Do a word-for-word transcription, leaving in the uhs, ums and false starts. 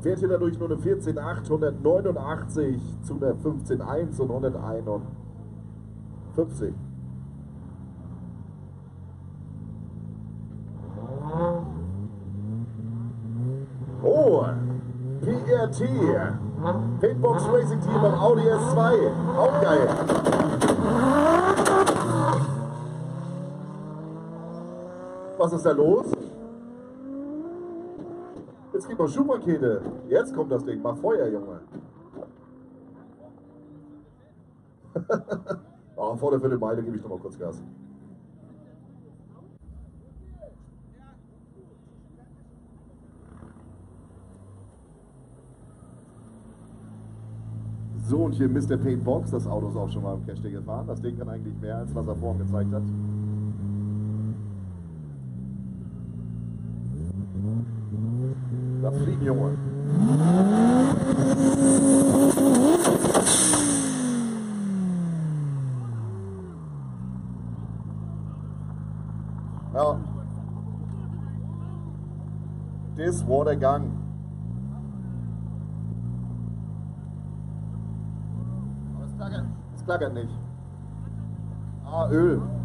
Fährt hier dadurch nur eine vierzehn acht, hundertneunundachtzig zu einer fünfzehn eins und hunderteinundfünfzig. Oh, P R T, Paintbox Racing Team beim Audi S zwei, auch geil. Was ist da los? Jetzt gibt noch Schuhpakete. Jetzt kommt das Ding. Mach Feuer, Junge. Oh, vor der Viertelmeile gebe ich noch mal kurz Gas. So, und hier Mister Paintbox. Das Auto ist auch schon mal im Cash gefahren. Das Ding kann eigentlich mehr, als was er vorhin gezeigt hat. Lass fliegen, Junge. Ja. Das war der Gang. Aber es klackert, es klackert nicht. Ah, Öl.